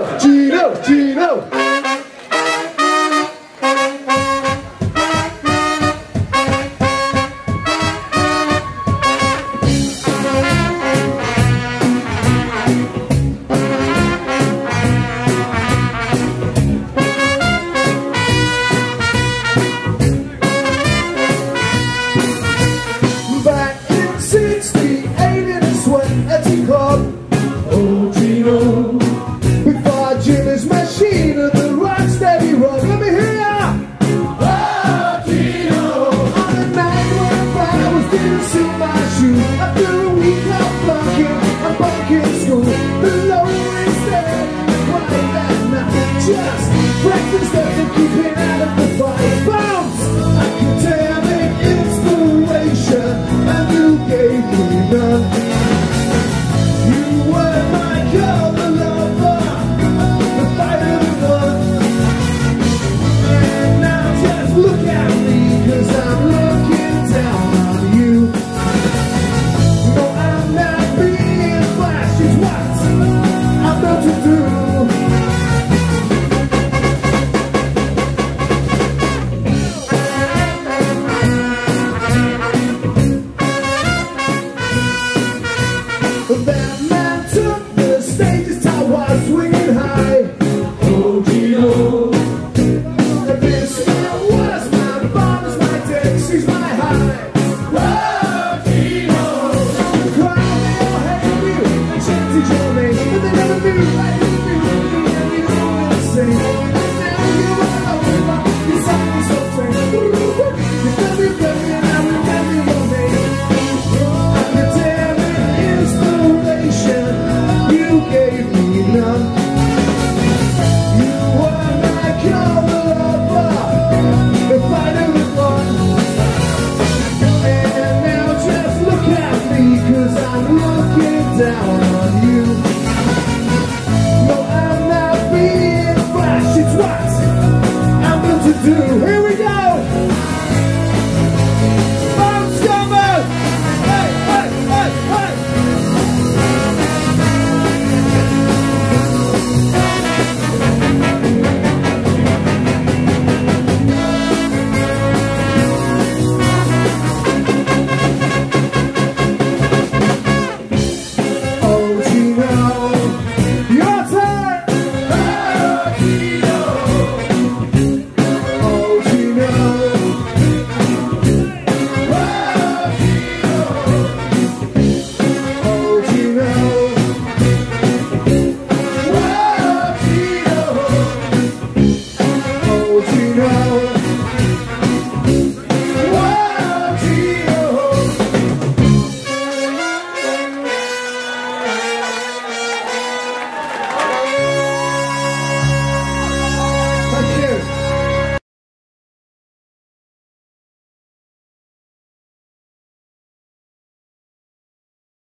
Gino, Gino. Back in 68 in a sweaty club. Oh Gino, before Jimmy's machine and the rock steady run. Let me hear ya! Oh Gino, on a night when I was dancing my shoe after a week of bunking and bunking school. The lonely stand and quiet that night, just practiced up and keeping out of the